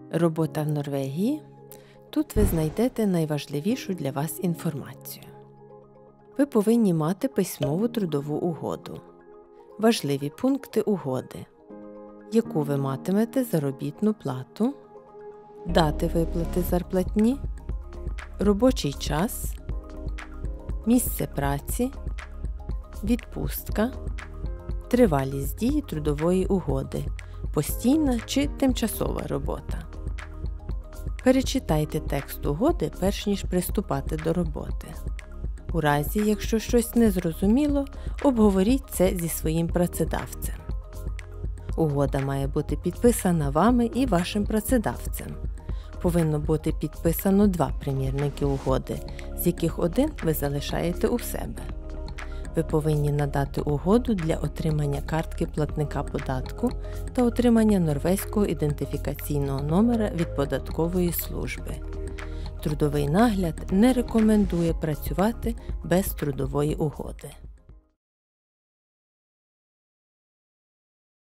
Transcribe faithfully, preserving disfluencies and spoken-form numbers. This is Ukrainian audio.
Робота в Норвегії. Тут ви знайдете найважливішу для вас інформацію. Ви повинні мати письмову трудову угоду. Важливі пункти угоди. Яку ви матимете заробітну плату, дати виплати зарплатні, робочий час, місце праці, відпустка, тривалість дії трудової угоди, постійна чи тимчасова робота. Перечитайте текст угоди, перш ніж приступати до роботи. У разі, якщо щось незрозуміло, обговоріть це зі своїм працедавцем. Угода має бути підписана вами і вашим працедавцем. Повинно бути підписано два примірники угоди, з яких один ви залишаєте у себе. Ви повинні надати угоду для отримання картки платника податку та отримання норвезького ідентифікаційного номера від податкової служби. Трудовий нагляд не рекомендує працювати без трудової угоди.